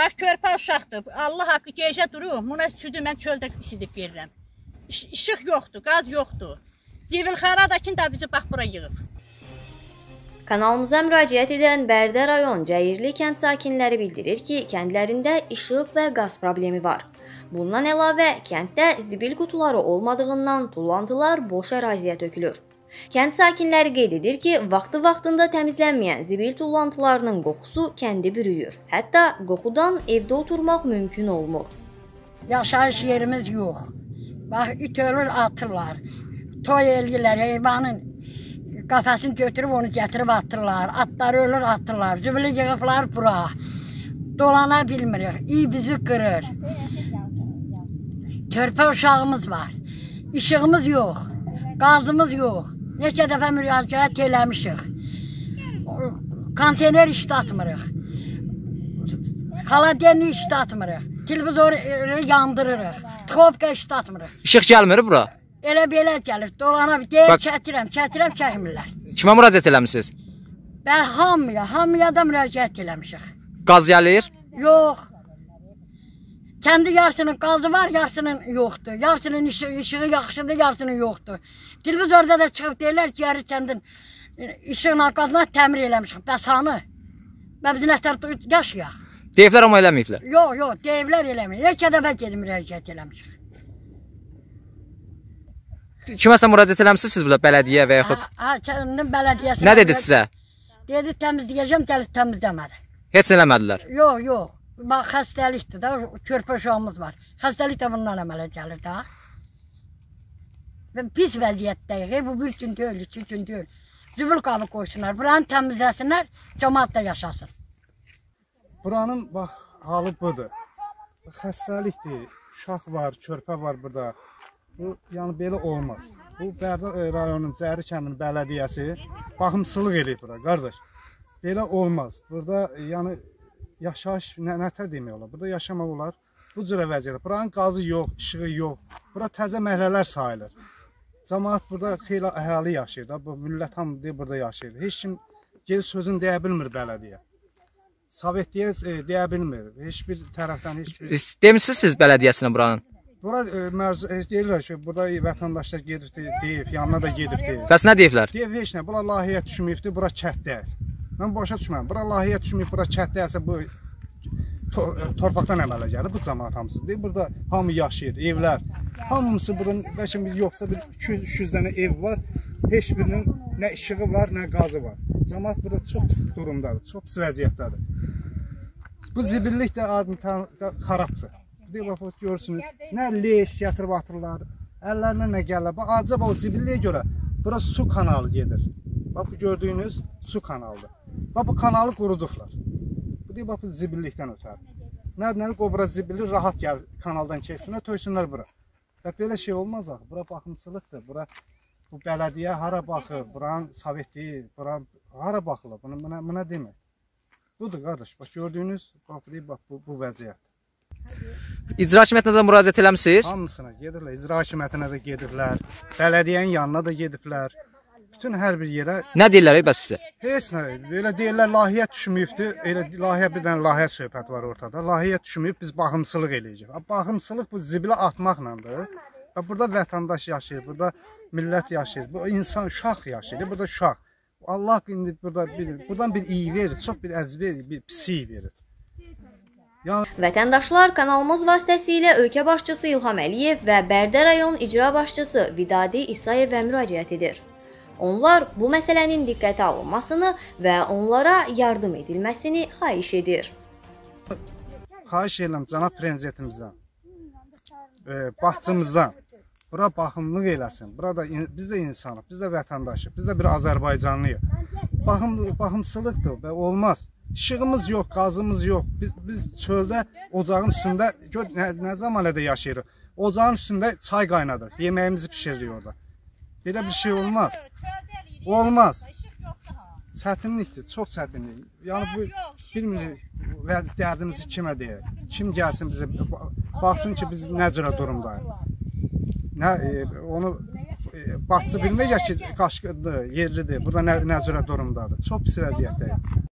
uşaq körpə uşaqdır. Allah haqqı gecə durur. Buna südü mən çöldə isidib verirəm. İşıq yoxdur, qaz yoxdur. Zibilxana da kim də bizi bax bura yığıb. Kanalımıza müraciət edən Bərdə rayon Cəyirli kənd sakinləri bildirir ki, kəndlərində işıq və qaz problemi var. Bundan əlavə, kənddə zibil qutuları olmadığından tullantılar boş əraziyə tökülür. Kənd sakinləri qeyd edir ki, vaxtı-vaxtında təmizlənməyən zibil tullantılarının qoxusu kəndi bürüyür. Hətta qoxudan evdə oturmaq mümkün olmur. Yaşayış yerimiz yox. Bax, it ölür, atırlar. Toy elgirlər, heyvanın qafəsini götürüb onu gətirib atırlar. Atlar ölür, atırlar. Zibili yığıblar bura. Dolana bilmirik. İyi bizi qırır. Körpə uşağımız var. İşığımız yox. Qazımız yox. Neçə dəfə müraciət eləmişik. Kontener işlatmırıq. Xaladenli işlatmırıq. Televizoru yandırırıq. Tıxopka işlatmırıq. İşıq gəlmir bura? Elə belə gəlir. Dolana deyir, çətirəm, çəkmirlər. Kimə müraciət eləmişsiniz? Mən hamıya da müraciət eləmişik. Qaz gəlir? Yox. Kendi yarısının qazı var, yarısının yoxdur. Yarısının işığı yaxşıdır, yarısının yoxdur. Televizorda da çıxıb deyirlər ki, yarı kəndin işığına, qazına təmir eləmişik. Bəs hanı? Və biz nətər yaşayaq? Deyiblər amma eləməyiblər. Yox, deyiblər eləməyib. Neçə dəfə gedib müraciət eləmişik. Kiməsə müraciət eləmişsiniz siz burada, bələdiyyə və yaxud? Kəndin bələdiyyəsi. Nə dedi sizə? Dedi təmizləyəcəm, təmizləmədi. Heç eləmədilər? Yox. Bax, xəstəlikdir da, körpə uşağımız var. Xəstəlik də bundan əmələ gəlir da. Pis vəziyyətdəyik, bu bir gün deyil, 2 gün deyil. Zübül qabı qoysunlar, buranı təmizləsinlər, cəmaat da yaşasın. Buranın, bax, halı budur. Xəstəlikdir, uşaq var, körpə var burada. Bu, yəni belə olmaz. Bu, Bərdə rayonun Cəyirli kəndinin bələdiyyəsi baxımsızlıq eləyib bura, qardaş. Belə olmaz. Burada, yəni, yaşayış, nətər demək olar, burada yaşamaq olar. Bu cürə vəziyyətdə. Buranın qazı yox, işığı yox. Bura təzə məhəllələr sayılır. Cəmaat burada xeyli əhali yaşayır da, bu millət hamı deyir burada yaşayır. Heç kim gedib sözünü deyə bilmir bələdiyyə. Sovetliyə deyə bilmir. Heç bir tərəfdən, heç bir... Demişsiniz siz bələdiyyəsinə buranın? Bura deyirlər ki, burada vətəndaşlar gedib deyib, yanına da gedib deyib. Bəs nə deyiblər? Deyib heç nə, bura layihəyə düşməyibdir, bura kənd deyil. Mən başa düşməm, bura layihəyə düşməyib, bura kənd deyilsə bu torpaqdan əmələ gəlir, bu cəmaat hamısı deyib. Burada hamı yaşayır, evlər. Hamısı burada, bəlkə yoxsa bir 200 dənə ev var, heç birinin nə işığı var, nə qazı var. Cəmaat burada çox pis durumdadır, çox pis vəziyyətdədir. Bu zibillik də adətən xarabdır. Deyib, görürsünüz, nə leş gətirib atırlar, əllərinə nə gəlirlər. Acaba o zibilliyə görə bura su kanalı gedir. Bax, bu gördüyünüz su kanalıdır. Bax, bu kanalı qurudublar. Bu deyib, bax, bu zibillikdən ötər. Nədir, o bura zibilli rahat gəlir, kanaldan keçsinlər, töysünlər bura. Və belə şey olmaz axı, bura baxımsızlıqdır. Bura, bu bələdiyyə hara baxır, buranın sovetliyi, buranın hara baxılır, buna demək. Budur, qardaş, bax, gördüyünüz, bax, deyib, bax, bu vəziyyət. İcra hakimiyyətinizə müraciət eləmişsiniz? Hamısına gedirlər, icra hakimiyyətinə də gedirlər, bələdiyyənin yanına da gediblər. Bütün hər bir yerə... Nə deyirlər bəs sizə? Heç nə, elə deyirlər, layihə düşməyibdir, elə layihə bir dənə layihə söhbət var ortada. Layihə düşməyib, biz baxımsızlıq eləyəcək. Baxımsızlıq bu zibilə atmaqlandır. Burada vətəndaş yaşayır, burada millət yaşayır, bu insan, uşaq yaşayır, burada uşaq. Allah indi buradan bir iyi verir, çox bir əziz verir, bir pis verir. Vətəndaşlar kanalımız vasitəsilə ölkə başçısı İlham Əliyev və Bərdə rayon icra başçısı Vidadi İsayevə müraciət edir. Onlar bu məsələnin diqqətə alınmasını və onlara yardım edilməsini xahiş edir. Xahiş edirəm cənab prezidentimizdən, başçımızdan, bura baxımlıq eləsin. Burada biz də insanıq, biz də vətəndaşıq, biz də bir Azərbaycanlıyıq. Baxımsızlıqdır və olmaz. İşığımız yox, qazımız yox. Biz çöldə, ocağın üstündə, nə zamanədə yaşayırıq, ocağın üstündə çay qaynadırıq, yeməyimizi pişiririk orada. Belə bir şey olmaz. Olmaz. Çətinlikdir, çox çətinlik. Yəni bu, bilmirik, dərdimizi kimə deyək. Kim gəlsin bizə, baxsın ki, biz nə cürə durumdayıq. Onu başçı bilməyəcək ki, qaşqıdır, yerlidir, burada nə cürə durumdadır. Çox pis vəziyyətdəyik.